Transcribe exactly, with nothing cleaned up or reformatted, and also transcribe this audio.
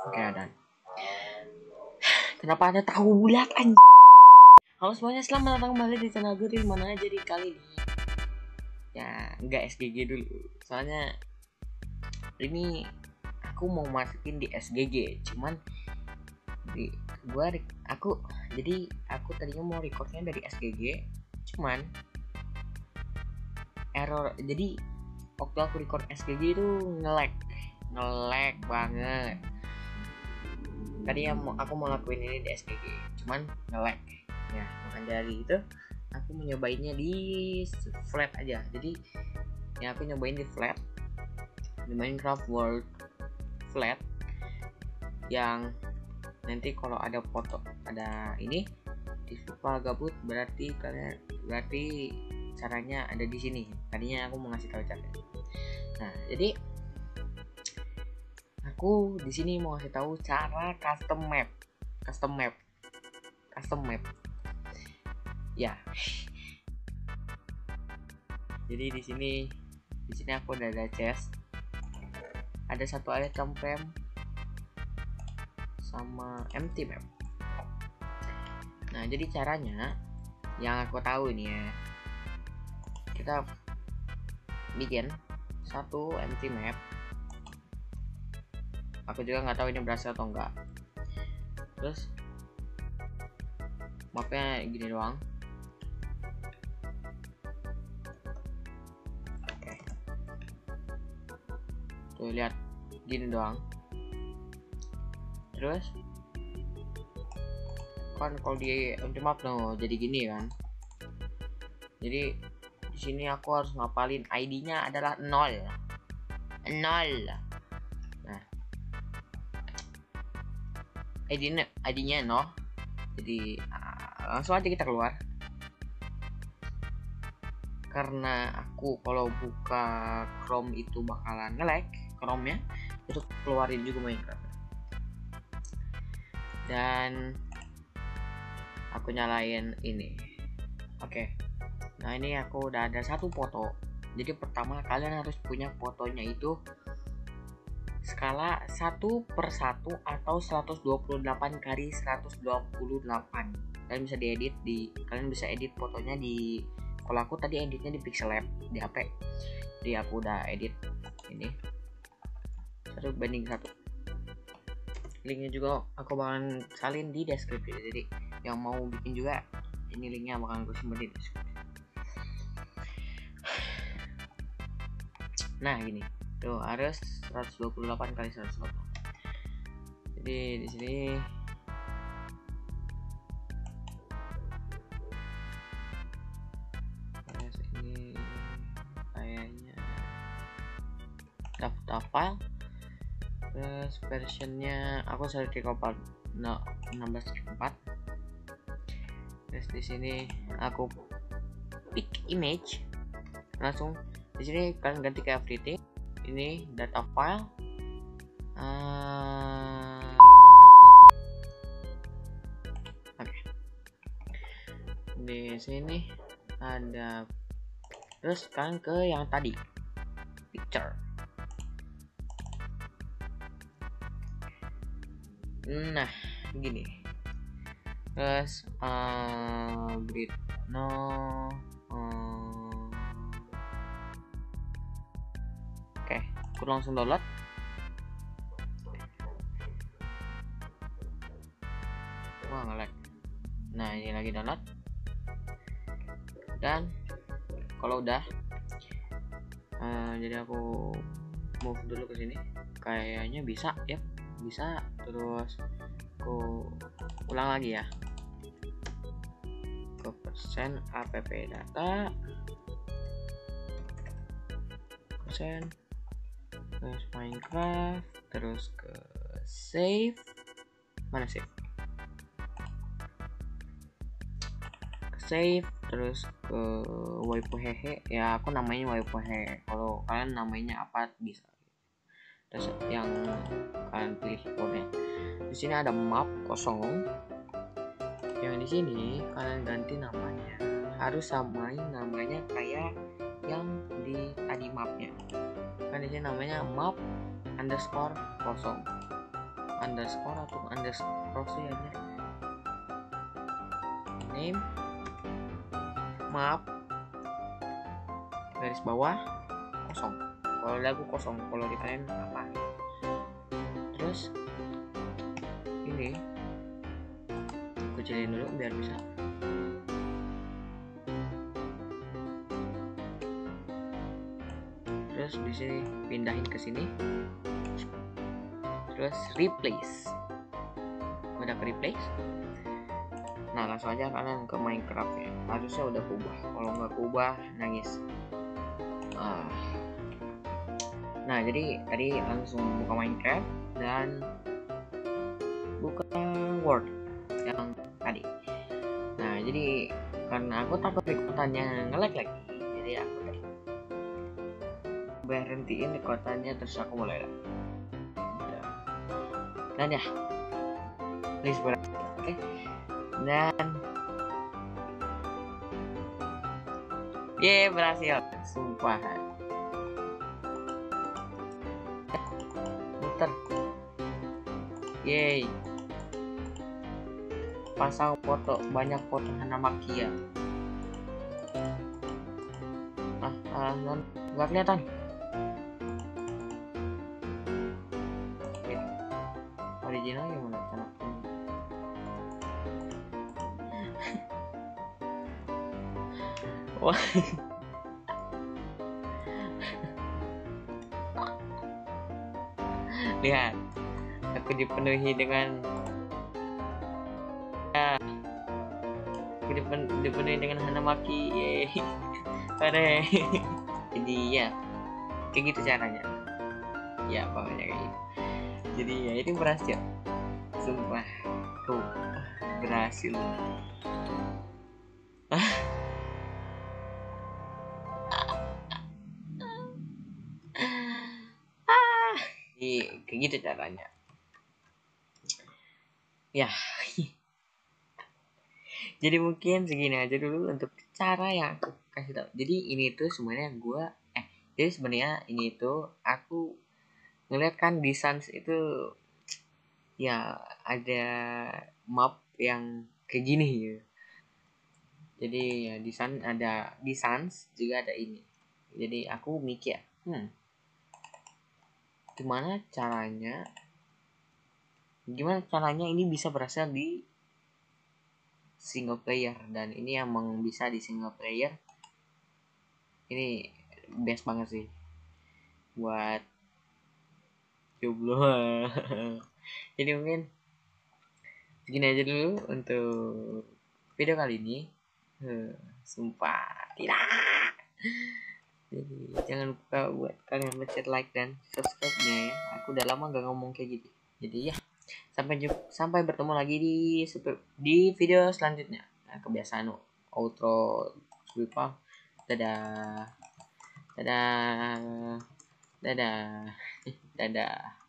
Oke, dan kenapa ada tahu bulat anjing? Halo semuanya, selamat datang kembali di channel gue. Di mana aja di kali ini? Ya, enggak S G G dulu. Soalnya ini aku mau masukin di S G G, cuman di gua aku jadi aku tadinya mau recordnya dari S G G, cuman error. Jadi waktu aku record S G G itu nge-lag, nge-lag banget. Tadi yang mau aku mau lakuin ini di S G G, cuman nge-lag. Ya, maka dari itu aku mencobainnya di flat aja. Jadi ya aku nyobain di flat, di Minecraft World flat, yang nanti kalau ada foto ada ini di lupa gabut, berarti kalian berarti caranya ada di sini. Tadinya aku mau ngasih tahu caranya. Nah, jadi aku di sini mau ngasih tahu cara custom map, custom map, custom map. Ya. Jadi di sini di sini aku udah ada chest. Ada satu item frame sama empty map. Nah, jadi caranya yang aku tahu ini ya, kita bikin satu empty map. Aku juga nggak tahu ini berhasil atau enggak. Terus mapnya gini doang. Oke. Tuh lihat, gini doang. Terus kan kalau di empty map no jadi gini kan. Jadi di sini aku harus ngapalin I D-nya adalah nol. nol. Nah, I D-nya I D-nya nol. Jadi uh, langsung aja kita keluar. Karena aku kalau buka Chrome itu bakalan nge-lag Chrome-nya, itu keluarin juga Minecraft. Dan aku nyalain ini. Oke. Nah, ini aku udah ada satu foto. Jadi pertama kalian harus punya fotonya itu skala satu per satu atau seratus dua puluh delapan kali seratus dua puluh delapan. Kalian bisa diedit di kalian bisa edit fotonya di, kalau aku tadi editnya di Pixel Lab di H P. Jadi aku udah edit ini satu banding satu. Linknya juga aku bakalan salin di deskripsi. Jadi yang mau bikin juga, ini linknya bakalan gue simpen di deskripsi. Nah, gini tuh harus seratus dua puluh delapan kali seratus dua puluh. Jadi di sini ini kayaknya daftar file. Terus versionnya aku seri kompal no, enam belas titik empat. Terus di sini aku pick image, langsung di sini kalian ganti ke everything. Ini data file. Uh, Oke. Okay. Di sini ada, terus kalian ke yang tadi picture. Nah, gini. Terus uh, grid no uh, oke, okay, aku langsung download. Wah, nge-lag. Nah, ini lagi download. Dan kalau udah uh, jadi aku move dulu ke sini. Kayaknya bisa ya. Bisa. Terus aku ulang lagi ya ke persen app data persen, terus Minecraft, terus ke save. Mana save? Ke save, terus ke waipuhehe. Ya aku namanya waipuhehe, kalau kalian namanya apa bisa. Terus yang kalian pilih kode. Di sini ada map kosong. Yang di sini kalian ganti namanya, harus samain namanya kayak yang di tadi mapnya. Kan di sini namanya map underscore kosong underscore atau underscore sih aja. Name, maaf, garis bawah kosong. Kalau lagu kosong, kalau di kalian apa? Terus ini kecilin dulu biar bisa. Terus di sini pindahin ke sini. Terus replace. Udah ke replace. Nah, langsung aja kalian ke Minecraft ya. Harusnya udah kubah. Kalau nggak kubah nangis. Ah. Nah, jadi tadi langsung buka Minecraft dan buka Word yang tadi. Nah, jadi karena aku takut rekotannya nge-lag lagi, jadi aku tadi berhentiin rekotannya terus aku mulai lagi. Dan ya, please berhenti, oke? Okay? Dan ye, berhasil, sumpah. Muter, yeay. Pasang foto, banyak foto Hanamakia. Ah, ah, nggak kelihatan. Original gimana cara? Wah. Lihat, aku dipenuhi dengan ya, aku dipen dipenuhi dengan Hanamaki, yeay. Keren. Jadi ya, kayak gitu caranya. Ya, pokoknya kayak gitu. Jadi ya ini berhasil. Sumpah, tuh berhasil. Jadi kayak gitu caranya. Ya. Jadi mungkin segini aja dulu untuk cara yang aku kasih tahu. Jadi ini tuh sebenarnya gua eh jadi sebenarnya ini tuh aku ngeliat kan di Sans itu ya ada map yang kayak gini gitu. Jadi ya di Sans ada di Sans juga ada ini. Jadi aku mikir, hmm, gimana caranya gimana caranya ini bisa berhasil di single player, dan ini emang bisa di single player. Ini best banget sih buat jomblo. Jadi mungkin segini aja dulu untuk video kali ini. Huh, sumpah tidak. Jadi jangan lupa buat kalian pencet like dan subscribe-nya ya. Aku udah lama gak ngomong kayak gitu. Jadi ya, sampai jumpa, sampai bertemu lagi di di video selanjutnya. Nah, kebiasaan outro lupa. Dadah. Dadah. Dadah. Dadah.